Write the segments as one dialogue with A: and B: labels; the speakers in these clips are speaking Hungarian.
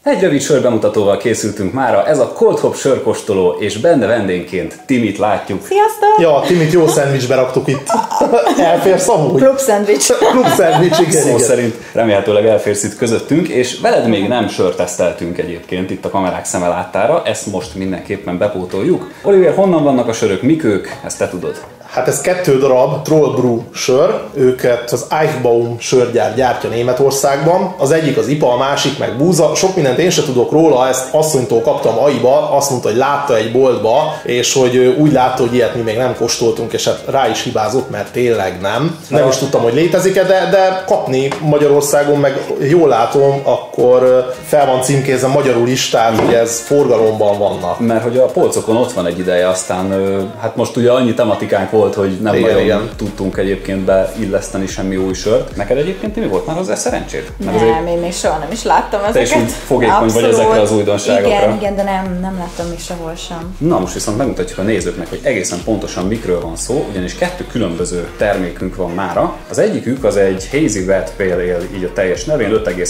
A: Egy rövid sörbemutatóval készültünk mára, ez a Cold Hop sörkóstoló, és benne vendégként Timit látjuk.
B: Sziasztok! Ja, Timit jó szendvicsbe raktuk itt. Elférsz amúgy?
C: Klub szendvics.
B: Klub szendvics, igen.
A: Szó szerint remélhetőleg elférsz itt közöttünk, és veled még nem sörteszteltünk egyébként itt a kamerák szeme láttára, ezt most mindenképpen bepótoljuk. Oliver, honnan vannak a sörök, mik ők? Ezt te tudod.
B: Hát ez 2 darab Troll Brew sör, őket az Eichbaum sörgyár gyártja Németországban. Az egyik az IPA, a másik meg búza. Sok mindent én se tudok róla, ezt asszonytól kaptam AI-ba, azt mondta, hogy látta egy boltba, és hogy úgy látta, hogy ilyet mi még nem kóstoltunk, és hát rá is hibázott, mert tényleg nem. Nem is tudtam, hogy létezik-e, de kapni Magyarországon, meg jól látom, akkor fel van címkézve magyarul is, tehát hogy ez forgalomban vannak.
A: Mert hogy a polcokon ott van egy ideje, aztán hát most ugye annyi tematikánk volt, hogy nem nagyon tudtunk egyébként beilleszteni semmi új sört. Neked egyébként mi volt már hozzá szerencséd?
C: Nem, én még soha nem is láttam ezeket.
A: Te is úgy fogékony vagy ezekre az újdonságokra.
C: Igen, de nem láttam még sehol sem.
A: Na most viszont megmutatjuk a nézőknek, hogy egészen pontosan mikről van szó, ugyanis 2 különböző termékünk van mára. Az egyikük az egy Hazy Wet Pale Ale, így a teljes nevén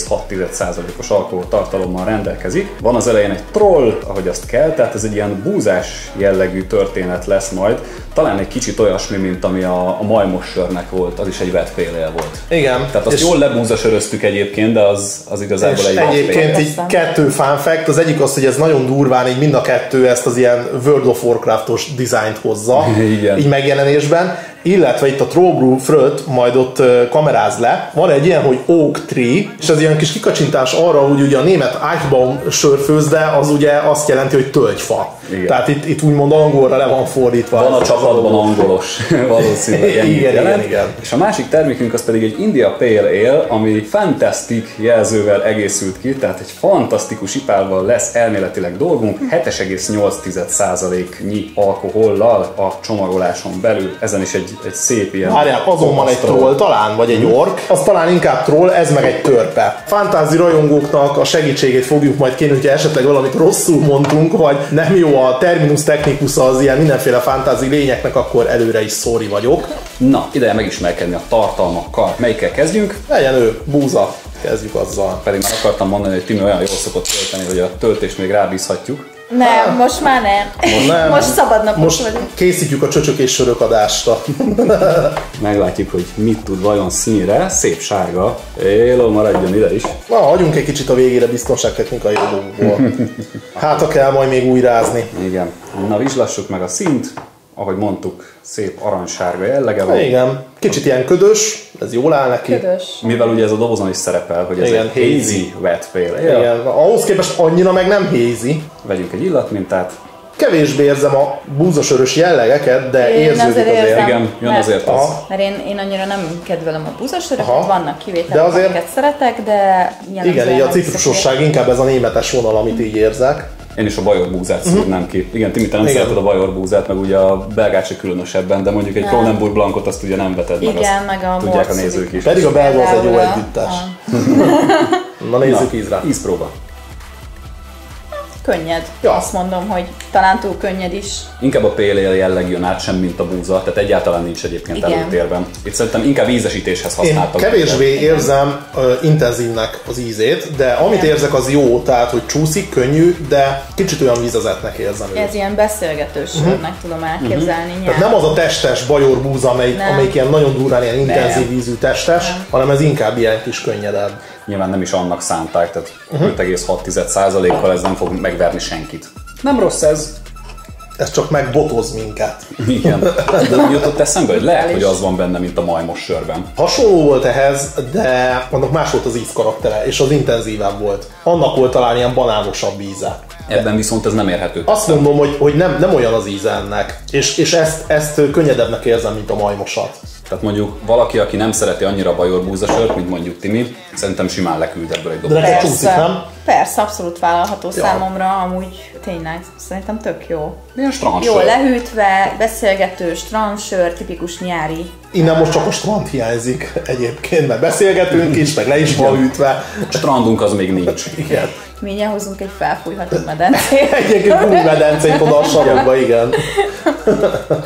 A: 5,6%-os alkoholtartalommal rendelkezik. Van az elején egy troll, ahogy azt kell, tehát ez egy ilyen búzás jellegű történet lesz majd. Talán egy kicsit olyasmi, mint ami a majmos sörnek volt, az is egy wet pale ale volt.
B: Igen.
A: Tehát azt jól lebúzasöröztük egyébként, de az igazából egy
B: egyébként így 2 fun fact, az egyik az, hogy ez nagyon durván, így mind a 2 ezt az ilyen World of Warcraft-os dizájnt hozza, így megjelenésben. Illetve itt a Troll Brew fröt majd ott kameráz le. Van egy ilyen, hogy Oak Tree, és ez ilyen kis kikacsintás arra, hogy ugye a német Eichbaum sörfőzde, az ugye azt jelenti, hogy tölgyfa. Igen. Tehát itt úgymond angolra le van fordítva.
A: Van a csapatban angolos, valószínűleg
B: igen.
A: És a másik termékünk az pedig egy India Pale Ale, ami Fantastic jelzővel egészült ki, tehát egy fantasztikus ipával lesz elméletileg dolgunk, 7,8%-nyi alkohollal a csomagoláson belül. Ezen is egy szép ilyen...
B: Várjál, azon van egy troll talán, vagy egy ork. Az talán inkább troll, ez meg egy törpe. Fantasy rajongóknak a segítségét fogjuk majd kérni, hogyha esetleg valamit rosszul mondtunk, vagy nem jó a terminus technicus az ilyen mindenféle fantasy lényeknek, akkor előre is sorry vagyok.
A: Na, ideje megismerkedni a tartalmakkal. Melyikkel kezdjünk?
B: Legyen ő, búza. Kezdjük azzal.
A: Pedig már akartam mondani, hogy Timi olyan jól szokott tölteni, hogy a töltést még rábízhatjuk.
C: Nem, most már nem. Most szabad napos vagyunk.
B: Készítjük a csöcsök és sörök adásra.
A: Meglátjuk, hogy mit tud vajon színre. Szép sárga. Éló, maradjon ide is.
B: Na, hagyjunk egy kicsit a végére biztonságtechnikai dolgokból. Hát, ha kell majd még újrázni.
A: Igen. Na, vizslassuk meg a színt. Ahogy mondtuk, szép aranysárga jellege van.
B: Igen. Kicsit ilyen ködös, ez jól áll neki.
C: Ködös.
A: Mivel ugye ez a dobozon is szerepel, hogy ez egy hazy wet pale ale.
B: Igen. Ahhoz képest annyira meg nem hazy.
A: Vegyünk egy illatmintát.
B: Kevésbé érzem a búzasörös jellegeket, de érződik azért.
A: Igen, jön azért az.
C: Mert én annyira nem kedvelem a búzasöröket, vannak kivételek, amiket szeretek, de...
B: Igen, így a citrusosság inkább ez a németes vonal, amit így érzek.
A: Én is a bajor búzát szúrnám ki. Igen, Timi, te nem szereted a bajor búzát, meg ugye a belgát se különösebben, de mondjuk egy Kronenburg Blancot azt ugye nem veted meg,
C: igen, meg a
A: tudják a nézők is.
B: Pedig a belga az egy jó együttes. Na nézzük ízre.
A: Ízpróba.
C: Könnyed. Ja. Azt mondom, hogy talán túl könnyed is.
A: Inkább a pale ale jelleg jön át, sem mint a búza, tehát egyáltalán nincs egyébként előtérben. Itt szerintem inkább ízesítéshez használtak.
B: Én kevésbé érzem intenzívnek az ízét, de amit érzek az jó, tehát hogy csúszik, könnyű, de kicsit olyan vízezetnek érzem őt.
C: Ez ilyen beszélgetős sörnek tudom elképzelni.
B: Tehát nem az a testes bajor búza, amelyik ilyen nagyon durván ilyen intenzív ízű testes, hanem ez inkább ilyen kis könnyedebb.
A: Nyilván nem is annak szánták, tehát 5,6%-kal ez nem fog megverni senkit. Nem rossz ez.
B: Ez csak megbotoz minket.
A: Igen. De úgy jutott eszembe, hogy lehet, hogy az van benne, mint a majmos sörben.
B: Hasonló volt ehhez, de annak más volt az ízkaraktere, és az intenzívebb volt. Annak volt talán ilyen banánosabb íze.
A: Ebben viszont ez nem érhető.
B: Azt mondom, hogy nem olyan az íze ennek, és ezt könnyedebbnek érzem, mint a majmosat.
A: Tehát mondjuk valaki, aki nem szereti annyira a bajor búzasört, mint mondjuk Timi, szerintem simán leküld ebből egy dobot.
B: De csúszik, nem?
C: Persze, abszolút vállalható számomra, amúgy tényleg szerintem tök jó.
A: Milyen strandsör.
C: Jó lehűtve, beszélgető, strandsör, tipikus nyári.
B: Innen most csak a strand hiányzik egyébként, mert beszélgetünk is, meg le is van hűtve.
A: A strandunk az még nincs.
B: Igen.
C: Mindjárt hozunk egy felfújható medencét.
B: Egyébként medencét oda a sarokba, igen.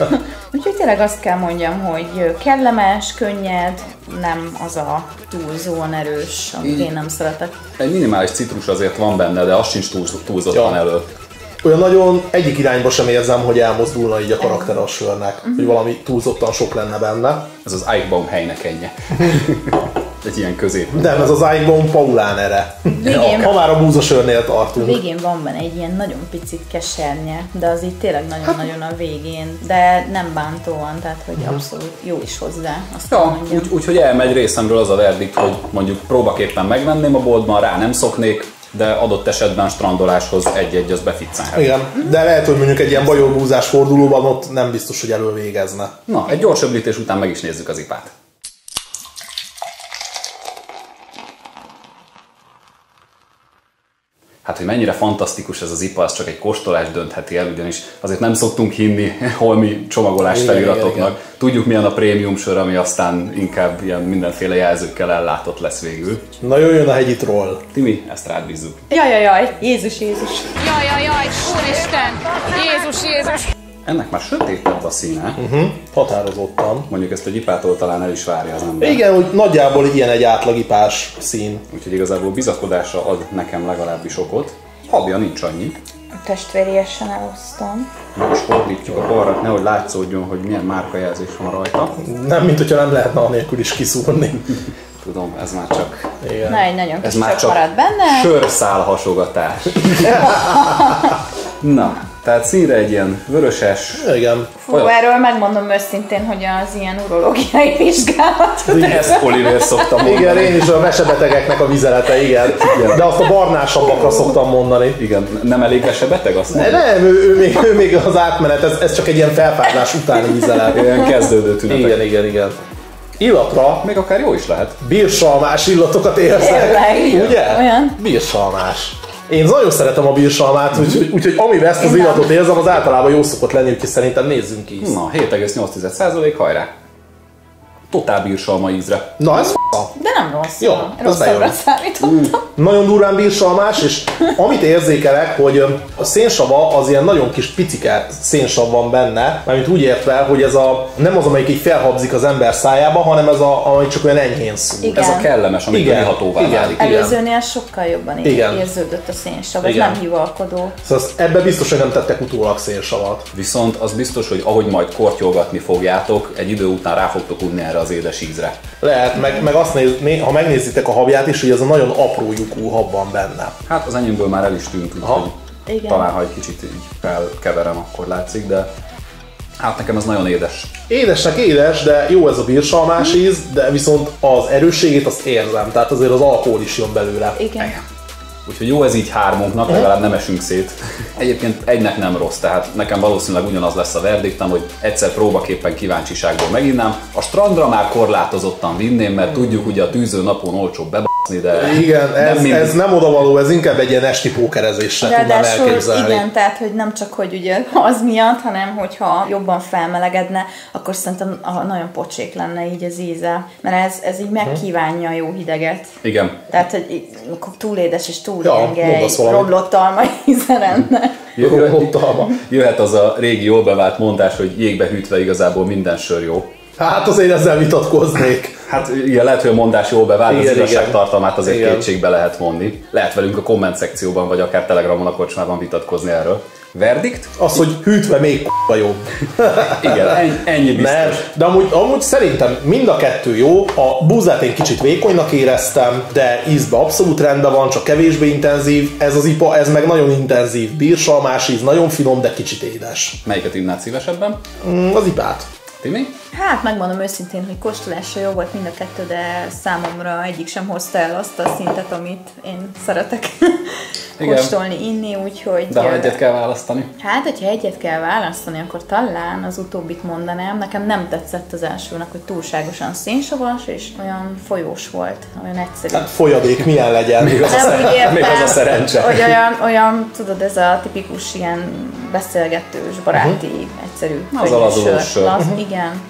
C: Úgyhogy tényleg azt kell mondjam, hogy kellemes, könnyed, nem az a túlzóan erős, amit én nem szeretek.
A: Egy minimális citrus azért van benne, de az sincs túlzottan elő.
B: Olyan nagyon egyik irányba sem érzem, hogy elmozdulna így a karakter a sörnek, hogy valami túlzottan sok lenne benne.
A: Ez az Eichbaum Heinekenje. Egy ilyen közép.
B: Nem, ez az Eichbaum Paulaner. Ha már a búzasörnél tartunk.
C: Végén van benne egy ilyen nagyon picit kesernye, de az így tényleg nagyon-nagyon a végén, de nem bántóan, tehát hogy abszolút jó is hozzá.
A: Úgyhogy elmegy részemről az a verdikt, hogy mondjuk próbaképpen megvenném a boltban, rá nem szoknék, de adott esetben strandoláshoz egy-egy az beficcelhet.
B: Igen, de lehet, hogy mondjuk egy ilyen bajorbúzás fordulóban ott nem biztos, hogy elővégezne.
A: Na, egy gyors öblítés után meg is nézzük az ipát. Hát, hogy mennyire fantasztikus ez az IPA, az csak egy kóstolás döntheti el, ugyanis azért nem szoktunk hinni holmi csomagolás feliratoknak. Tudjuk, milyen a prémium sör, ami aztán inkább ilyen mindenféle jelzőkkel ellátott lesz végül.
B: Na jöjjön a hegyi troll.
A: Timi, ezt rád bízzuk.
C: Jaj, Jézus.
D: Jaj, Úristen! Jézus!
A: Ennek már sötétebb a színe.
B: Határozottan.
A: Mondjuk ezt egy ipától talán el is várja az ember.
B: Igen, úgy nagyjából ilyen egy átlagipás szín.
A: Úgyhogy igazából bizakodásra ad nekem legalábbis okot. Habja nincs annyi.
C: Testvériesen elosztom.
A: Most fordítjuk a balra, nehogy látszódjon, hogy milyen márkajelzés van rajta.
B: Nem, mint hogyha nem lehetne anélkül is kiszúrni.
A: Tudom, ez már csak...
C: Igen. Na, egy nagyon kis csak marad benne.
A: Sörszál hasogatás. Na, tehát színre egy ilyen vöröses...
B: Igen.
C: Erről megmondom őszintén, hogy az ilyen urológiai vizsgálat.
A: Ezt Oliver szoktam mondani.
B: Igen, én is a vesebetegeknek a vizelete, igen. De azt a barnásabbakra szoktam mondani.
A: Igen, nem elég vesebeteg azt mondani?
B: Nem, ő még az átmenet, ez csak egy ilyen felfázás utáni vizelet.
A: Ilyen kezdődő tünetek.
B: Igen. Illatra
A: még akár jó is lehet.
B: Bírsalmás illatokat érzek. Ugye?
C: Olyan?
B: Bírsalmás. Én nagyon szeretem a bírsalmát, úgyhogy amivel ezt az illatot érzem, az általában jó szokott lenni, úgyhogy szerintem nézzünk ki.
A: Na, 7,8%, hajrá! Totál bírsalma ízre.
B: Na, ez
C: de nem rossz.
B: Jó,
C: rosszabbra számítottam.
B: Nagyon durván bírsalmás, és amit érzékelek, hogy a szénsava az ilyen nagyon kis picike szénsav van benne, mármint úgy értve, hogy ez nem az, amelyik így felhabzik az ember szájába, hanem ez amely csak olyan enyhén szúr.
C: Igen.
A: Ez a kellemes, amit ihatóvá válik.
C: Előzőnél sokkal jobban érződött a szénsav, ez nem hivalkodó.
B: Szóval ebbe biztos, hogy nem tettek utólag szénsavat.
A: Viszont az biztos, hogy ahogy majd kortyolgatni fogjátok, egy idő után rá fogtok unni erre az édes ízre.
B: Lehet, meg azt ha megnézitek a habját is, hogy ez a nagyon apró lyukú hab van benne.
A: Hát az enyémből már el is tűnt, úgyhogy talán ha egy kicsit így felkeverem, akkor látszik, de hát nekem ez nagyon édes.
B: Édesnek édes, de jó ez a bírsalmás íz, de viszont az erősségét azt érzem, tehát azért az alkohol is jön belőle.
C: Igen.
A: Úgyhogy jó ez így hármunknak, legalább nem esünk szét. Egyébként egynek nem rossz, tehát nekem valószínűleg ugyanaz lesz a verdiktam, hogy egyszer próbaképpen kíváncsiságból meginnám. A strandra már korlátozottan vinném, mert tudjuk, ugye a tűző napon olcsóbb bebaszni, de...
B: Igen, ez nem odavaló, ez inkább egy ilyen esti pókerezésre tudnám elképzelni.
C: Igen, tehát hogy nem csak, hogy ugye az miatt, hanem hogyha jobban felmelegedne, akkor szerintem nagyon pocsék lenne így az íze, mert ez így megkívánja a jó hideget.
A: Igen.
C: Tehát, hogy túl édes és túl gyenge, romlott alma íze lenne.
A: Jöhet az a régi jól bevált mondás, hogy jégbe hűtve igazából minden sör jó.
B: Hát azért ezzel vitatkoznék.
A: Hát igen, lehet, hogy a mondás jól bevált, az igazságtartalmát azért kétségbe lehet vonni. Lehet velünk a komment szekcióban, vagy akár Telegramon a kocsmában vitatkozni erről. Verdikt?
B: Az, hogy hűtve még jobb.
A: Igen, ennyi biztos.
B: Nem, de amúgy szerintem mind a kettő jó. A búzát én kicsit vékonynak éreztem, de ízben abszolút rendben van, csak kevésbé intenzív. Ez az IPA, ez meg nagyon intenzív. Bírsalmás íz, nagyon finom, de kicsit édes.
A: Melyiket innád szívesebben?
B: Az IPA-t.
A: Timi?
C: Hát megmondom őszintén, hogy kóstolásra jó volt mind a kettő, de számomra egyik sem hozta el azt a szintet, amit én szeretek kóstolni, inni, úgyhogy...
A: De ha egyet kell választani?
C: Hát, hogyha egyet kell választani, akkor talán az utóbbit mondanám. Nekem nem tetszett az elsőnek, hogy túlságosan szénsavas, és olyan folyós volt, olyan egyszerű.
B: Hát folyadék milyen legyen?
A: Még az a szerencse.
C: Hogy olyan, tudod, ez a tipikus ilyen beszélgetős, baráti, egyszerű.
A: Az alazolós sör.
C: Igen.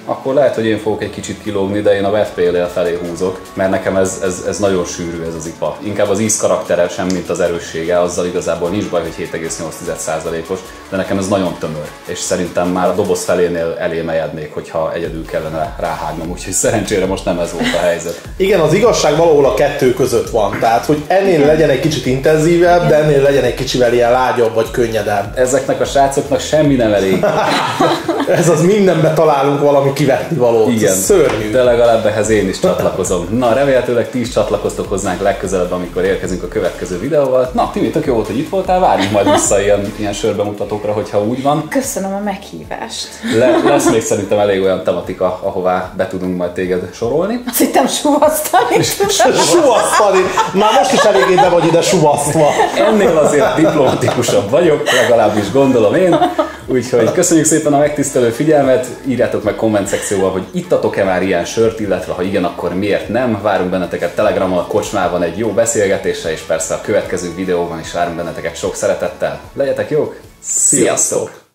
A: akkor lehet, hogy én fogok egy kicsit kilógni, de én a Wet Pale Ale felé húzok, mert nekem ez nagyon sűrű ez az IPA. Inkább az ízkaraktere sem, mint az erőssége, azzal igazából nincs baj, hogy 7,8%-os, de nekem ez nagyon tömör, és szerintem már a doboz felénél elémejednék, hogyha egyedül kellene ráhágnom, úgyhogy szerencsére most nem ez volt a helyzet.
B: Igen, az igazság valahol a kettő között van, tehát hogy ennél legyen egy kicsit intenzívebb, de ennél legyen egy kicsivel ilyen lágyabb vagy könnyedebb.
A: Ezeknek a srácoknak semmi nem elég.
B: Ez az, mindenbe találunk valami kivetni valót.
A: Igen,
B: szörnyű.
A: De legalább ehhez én is csatlakozom. Na, remélhetőleg ti is csatlakoztok hozzánk legközelebb, amikor érkezünk a következő videóval. Na, Timi, tök jó volt, hogy itt voltál, várjunk majd vissza ilyen sörbemutatókra, hogyha úgy van.
C: Köszönöm a meghívást.
A: Lesz még szerintem elég olyan tematika, ahová be tudunk majd téged sorolni.
C: Azt hittem suvasztani.
B: Suvasztani! Már most is eléggé be vagy ide suvasztva.
A: Ennél azért diplomatikusabb vagyok, legalábbis gondolom én. Úgyhogy köszönjük szépen a megtisztelő figyelmet, írjátok meg komment szekcióban, hogy ittatok-e már ilyen sört, illetve ha igen, akkor miért nem. Várunk benneteket Telegramon, a kocsmában egy jó beszélgetésre, és persze a következő videóban is várunk benneteket sok szeretettel. Legyetek jók, sziasztok!